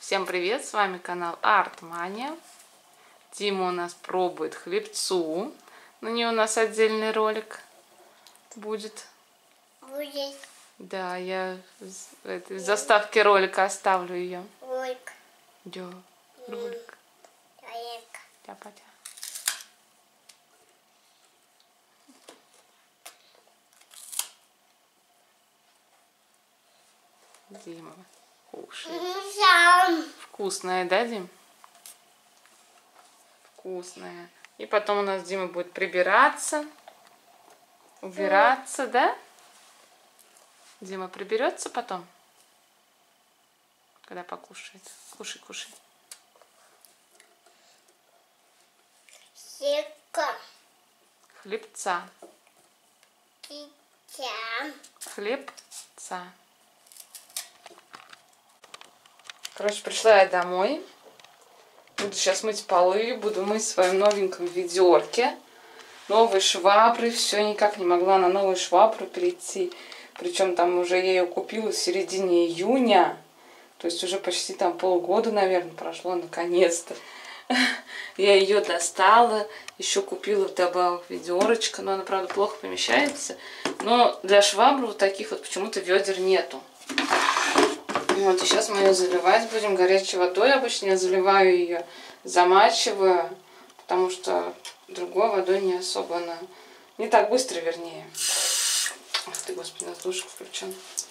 Всем привет, с вами канал Артмания. Дима у нас пробует хлебцу. На нее у нас отдельный ролик будет. Да, я в заставке ролика оставлю ее. Ролик. Да, ролик. Тяпа-тя. Дима кушает. Вкусная, да, Дим? Вкусная. И потом у нас Дима будет прибираться, убираться, да? Дима приберется потом, когда покушает. Кушай, кушай. Хлебца. Хлебца. Короче, пришла я домой. Буду сейчас мыть полы, буду мыть в своем новеньком ведерке. Новые швабры. Все, никак не могла на новую швабру перейти. Причем там уже я ее купила в середине июня. То есть уже почти там полгода, наверное, прошло, наконец-то. Я ее достала. Еще купила вдобавок ведерочко. Но она, правда, плохо помещается. Но для швабры вот таких вот почему-то ведер нету. Вот, и сейчас мы ее заливать будем горячей водой. Обычно я заливаю ее, замачиваю, потому что другой водой не особо она... Не так быстро, вернее. Ах ты, господи, у нас душик включен.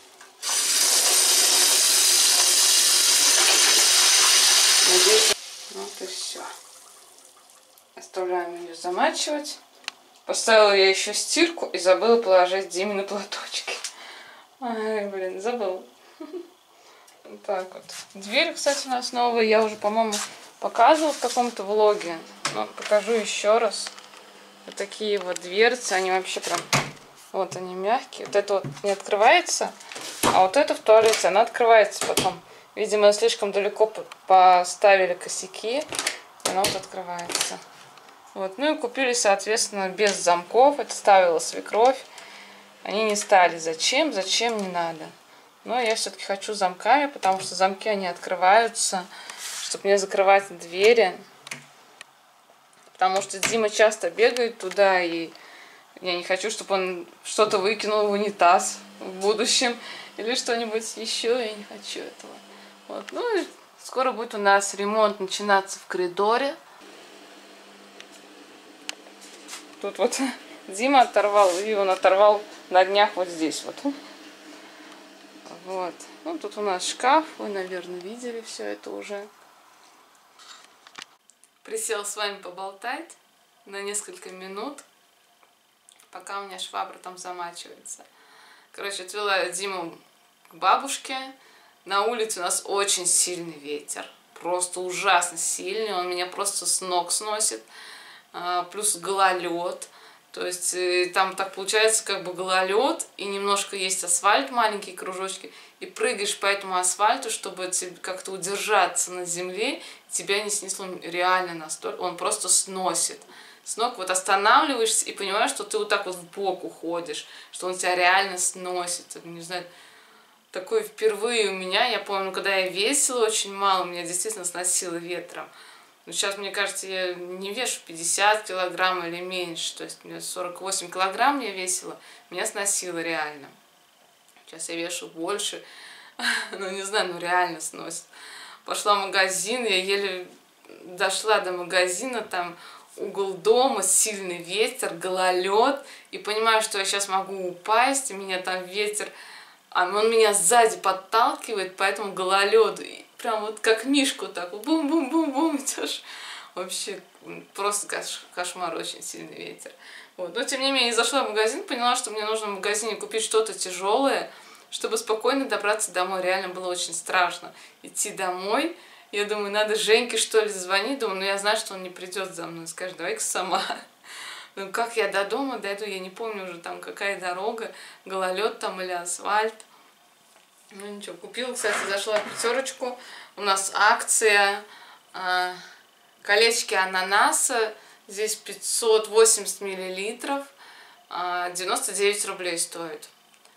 Надеюсь, вот и все. Оставляем ее замачивать. Поставила я еще стирку и забыла положить Диме на платочки. Ай, блин, забыла. Так вот. Дверь, кстати, у нас новая. Я уже, по-моему, показывала в каком-то влоге. Но покажу еще раз. Вот такие вот дверцы. Они вообще прям... Вот они мягкие. Вот это вот не открывается. А вот это в туалете, она открывается потом. Видимо, слишком далеко поставили косяки. И она вот открывается. Вот. Ну и купили, соответственно, без замков. Это ставила свекровь. Они не стали. Зачем? Зачем не надо. Но я все-таки хочу замками, потому что замки, они открываются, чтобы не закрывать двери. Потому что Дима часто бегает туда, и я не хочу, чтобы он что-то выкинул в унитаз в будущем. Или что-нибудь еще, я не хочу этого. Вот. Ну и скоро будет у нас ремонт начинаться в коридоре. Тут вот Дима оторвал, и он оторвал на днях вот здесь вот. Вот. Ну, тут у нас шкаф. Вы, наверное, видели все это уже. Присела с вами поболтать на несколько минут, пока у меня швабра там замачивается. Короче, отвела Диму к бабушке. На улице у нас очень сильный ветер. Просто ужасно сильный. Он меня просто с ног сносит. Плюс гололед. То есть там так получается как бы гололед, и немножко есть асфальт, маленькие кружочки, и прыгаешь по этому асфальту, чтобы как-то удержаться на земле, тебя не снесло реально настолько, он просто сносит. С ног вот останавливаешься и понимаешь, что ты вот так вот в бок уходишь, что он тебя реально сносит. Не знаю, такое впервые у меня, я помню, когда я весила очень мало, меня действительно сносило ветром. Но сейчас, мне кажется, я не вешу 50 килограмм или меньше. То есть, мне 48 килограмм я весила, меня сносило реально. Сейчас я вешу больше. Ну, не знаю, ну реально сносит. Пошла в магазин, я еле дошла до магазина, там угол дома, сильный ветер, гололед. И понимаю, что я сейчас могу упасть, и меня там ветер... А он меня сзади подталкивает, поэтому гололед... Прям вот как мишку так, бум-бум-бум-бум, идешь. Вообще просто кошмар, очень сильный ветер. Вот. Но тем не менее, я зашла в магазин, поняла, что мне нужно в магазине купить что-то тяжелое, чтобы спокойно добраться домой. Реально было очень страшно идти домой. Я думаю, надо Женьке что ли звонить. Думаю, ну я знаю, что он не придет за мной. Скажет, давай-ка сама. Ну как я до дома дойду, я не помню уже там какая дорога, гололед там или асфальт. Ну ничего, купила, кстати, зашла в пятерочку. У нас акция колечки ананаса. Здесь 580 миллилитров. 99 рублей стоит.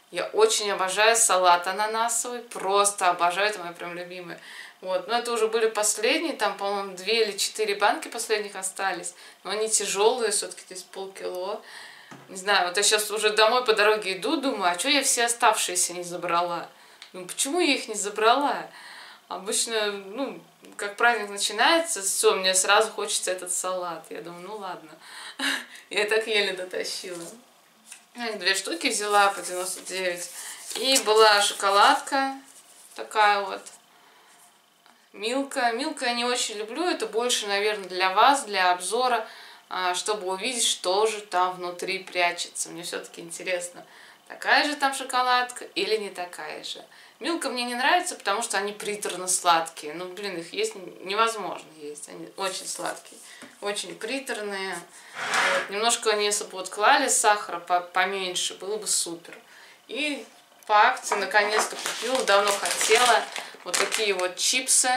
Я очень обожаю салат ананасовый, просто обожаю, это мои прям любимые. Вот, но это уже были последние, там, по-моему, 2 или 4 банки последних остались. Но они тяжелые, все-таки здесь полкило. Не знаю, вот я сейчас уже домой по дороге иду, думаю, а что я все оставшиеся не забрала? Ну, почему я их не забрала? Обычно, ну, как праздник начинается, все, мне сразу хочется этот салат. Я думаю, ну ладно. Я так еле дотащила. 2 штуки взяла по 99. И была шоколадка такая вот. Милка. Милка я не очень люблю. Это больше, наверное, для вас, для обзора, чтобы увидеть, что же там внутри прячется. Мне все-таки интересно, такая же там шоколадка или не такая же. Милка мне не нравится, потому что они приторно-сладкие. Ну, блин, их есть невозможно есть. Они очень сладкие, очень приторные. Вот. Немножко они, если бы вот клали сахара поменьше, было бы супер. И по акции наконец-то купила, давно хотела, вот такие вот чипсы.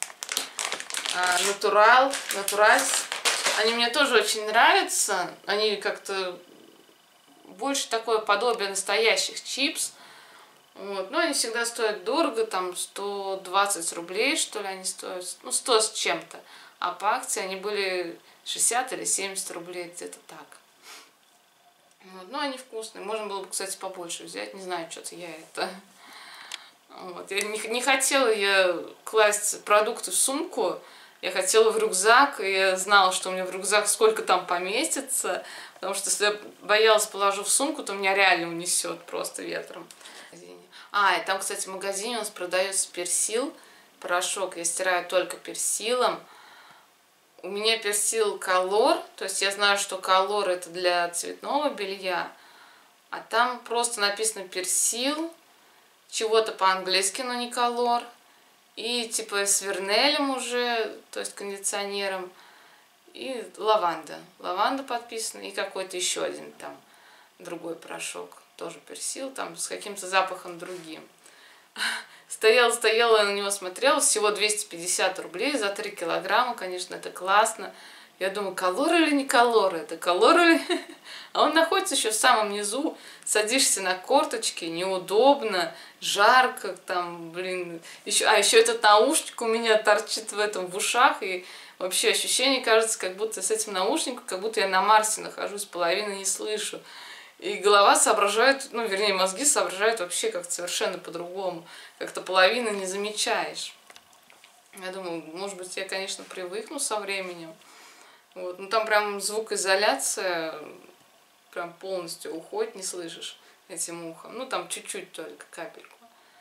Натуральс. Они мне тоже очень нравятся. Они как-то больше такое подобие настоящих чипс. Вот. Но они всегда стоят дорого, там 120 рублей, что ли, они стоят, ну 100 с чем-то. А по акции они были 60 или 70 рублей, где-то так. Вот. Но они вкусные. Можно было бы, кстати, побольше взять. Не знаю, что-то я это... Вот. Я не хотела я класть продукты в сумку, я хотела в рюкзак, и я знала, что у меня в рюкзак сколько там поместится, потому что если я боялась, положу в сумку, то меня реально унесет просто ветром. И там, кстати, в магазине у нас продается персил, порошок, я стираю только персилом. У меня персил колор, то есть я знаю, что колор это для цветного белья, а там просто написано персил, чего-то по-английски, но не колор. И типа с вернелем уже, то есть кондиционером. И лаванда. Лаванда подписана. И какой-то еще один там другой порошок. Тоже персил, там с каким-то запахом другим. Стояла, на него смотрела. Всего 250 рублей за 3 килограмма. Конечно, это классно. Я думаю, колор или не колор? Это колор или... А он находится еще в самом низу. Садишься на корточки, неудобно, жарко, там, блин. Еще этот наушник у меня торчит в ушах. И вообще ощущение, кажется, как будто с этим наушником, как будто я на Марсе нахожусь, половины не слышу. И голова соображает, ну, вернее, мозги соображают вообще как-то совершенно по-другому. Как-то половины не замечаешь. Я думаю, может быть, я, конечно, привыкну со временем. Вот. Ну там прям звукоизоляция прям полностью уходит, не слышишь этим ухом. Ну там чуть-чуть только, капельку.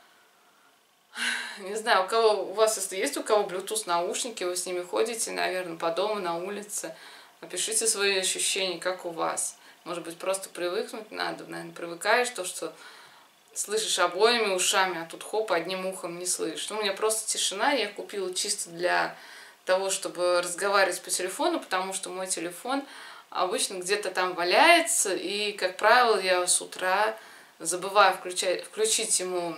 Не знаю, у вас, если есть у кого Bluetooth наушники, вы с ними ходите, наверное, по дому, на улице. Напишите свои ощущения, как у вас. Может быть, просто привыкнуть надо, наверное, привыкаешь, то, что слышишь обоими ушами, а тут хоп, одним ухом не слышишь. Ну, у меня просто тишина, я купила чисто для того, чтобы разговаривать по телефону, потому что мой телефон обычно где-то там валяется, и, как правило, я с утра забываю включить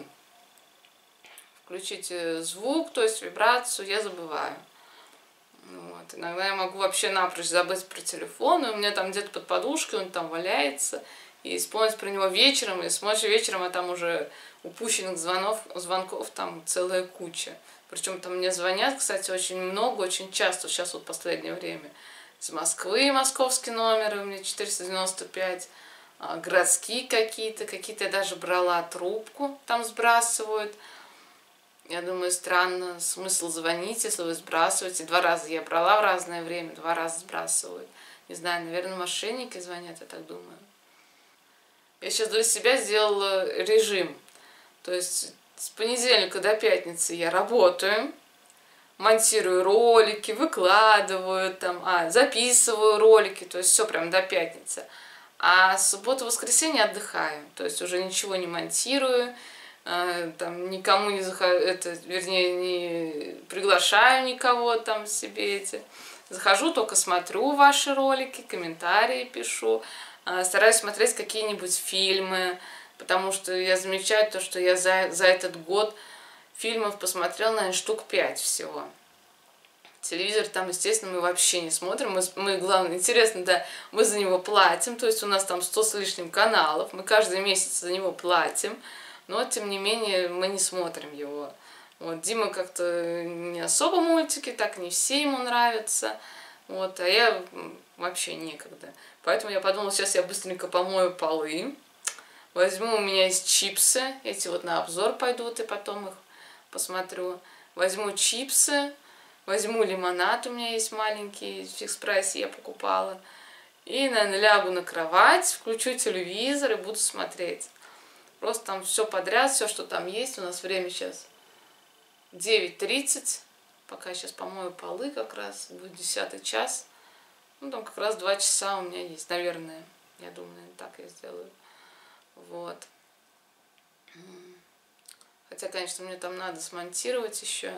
звук, то есть вибрацию, я забываю. Вот. Иногда я могу вообще напрочь забыть про телефон, и у меня там где-то под подушкой он там валяется, и вспомнить про него вечером, и смотришь вечером, а там уже упущенных звонков там целая куча. Причем там мне звонят, кстати, очень много, очень часто, сейчас вот в последнее время. Из Москвы московский номер, у меня 495, городские какие-то я даже брала трубку, там сбрасывают. Я думаю, странно, смысл звонить, если вы сбрасываете. 2 раза я брала в разное время, 2 раза сбрасывают. Не знаю, наверное, мошенники звонят, я так думаю. Я сейчас для себя сделала режим. То есть с понедельника до пятницы я работаю, монтирую ролики, выкладываю, записываю ролики, то есть все прям до пятницы. А субботу-воскресенье отдыхаю, то есть уже ничего не монтирую, там никому не не приглашаю никого там себе захожу, только смотрю ваши ролики, комментарии пишу, стараюсь смотреть какие-нибудь фильмы, потому что я замечаю то, что я за этот год фильмов посмотрела, наверное, штук 5 всего. Телевизор там, естественно, мы вообще не смотрим. Мы, главное, интересно, да, мы за него платим. То есть у нас там 100 с лишним каналов. Мы каждый месяц за него платим. Но, тем не менее, мы не смотрим его. Вот, Дима как-то не особо мультики, так не все ему нравятся. Вот, а я вообще некогда. Поэтому я подумала, сейчас я быстренько помою полы. Возьму, у меня есть чипсы. Эти вот на обзор пойдут, и потом их посмотрю. Возьму чипсы. Возьму лимонад, у меня есть маленький, в фикс-прайсе я покупала. И, наверное, лягу на кровать, включу телевизор и буду смотреть. Просто там все подряд, все, что там есть. У нас время сейчас 9:30. Пока я сейчас помою полы как раз, будет 10-й час. Ну, там как раз 2 часа у меня есть, наверное. Я думаю, наверное, так я сделаю. Вот. Хотя, конечно, мне там надо смонтировать еще.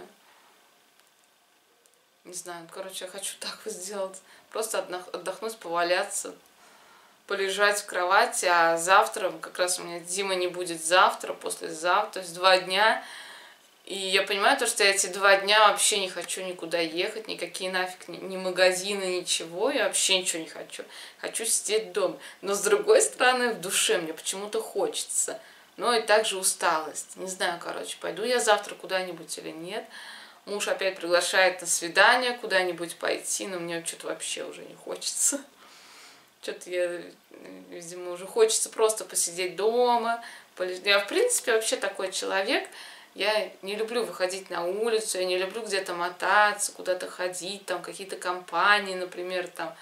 Не знаю, короче, я хочу так вот сделать. Просто отдохнуть, поваляться, полежать в кровати. А завтра, как раз у меня Дима не будет завтра, послезавтра, то есть 2 дня. И я понимаю то, что я эти 2 дня вообще не хочу никуда ехать, никакие нафиг, ни магазины, ничего. Я вообще ничего не хочу. Хочу сидеть дома. Но с другой стороны, в душе мне почему-то хочется. Но и также усталость. Не знаю, короче, пойду я завтра куда-нибудь или нет. Муж опять приглашает на свидание куда-нибудь пойти, но мне что-то вообще уже не хочется. Что-то я, видимо, уже хочется просто посидеть дома. Я, в принципе, вообще такой человек. Я не люблю выходить на улицу, я не люблю где-то мотаться, куда-то ходить, там какие-то компании, например, там,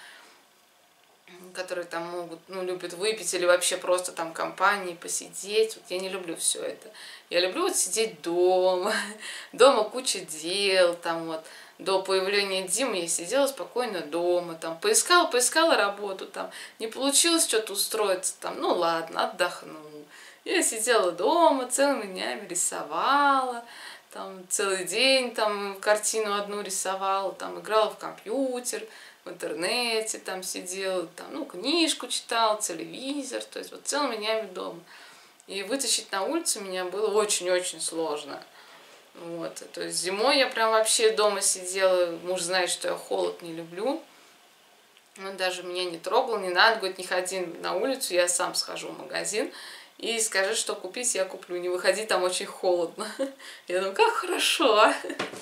которые там могут, ну, любят выпить или вообще просто там компании посидеть. Вот я не люблю все это. Я люблю вот сидеть дома, дома куча дел, там вот. До появления Димы я сидела спокойно дома, там, поискала работу, там, не получилось что-то устроиться, там, ну ладно, отдохну. Я сидела дома, целыми днями рисовала, там, целый день там картину одну рисовала, там, играла в компьютер, в интернете там сидела, там, ну, книжку читала, телевизор, то есть вот целыми днями дома. И вытащить на улицу меня было очень-очень сложно. Вот, то есть зимой я прям вообще дома сидела, муж знает, что я холод не люблю. Он даже меня не трогал, не надо, говорит, не ходи на улицу, я сам схожу в магазин и скажи, что купить, я куплю, не выходи, там очень холодно. Я думаю, как хорошо, а?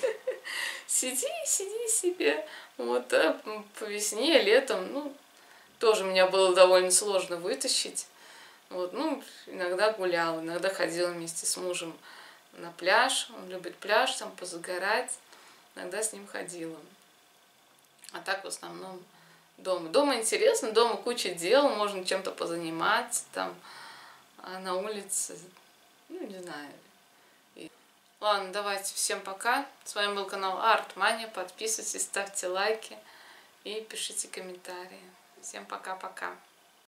Сиди себе. Вот, а по весне, летом, ну, тоже меня было довольно сложно вытащить. Вот, ну, иногда гуляла, иногда ходила вместе с мужем на пляж. Он любит пляж, там позагорать. Иногда с ним ходила. А так в основном дома. Дома интересно, дома куча дел, можно чем-то позаниматься, там, а на улице, ну, не знаю. Ладно, давайте, всем пока. С вами был канал Артмания. Подписывайтесь, ставьте лайки и пишите комментарии. Всем пока-пока.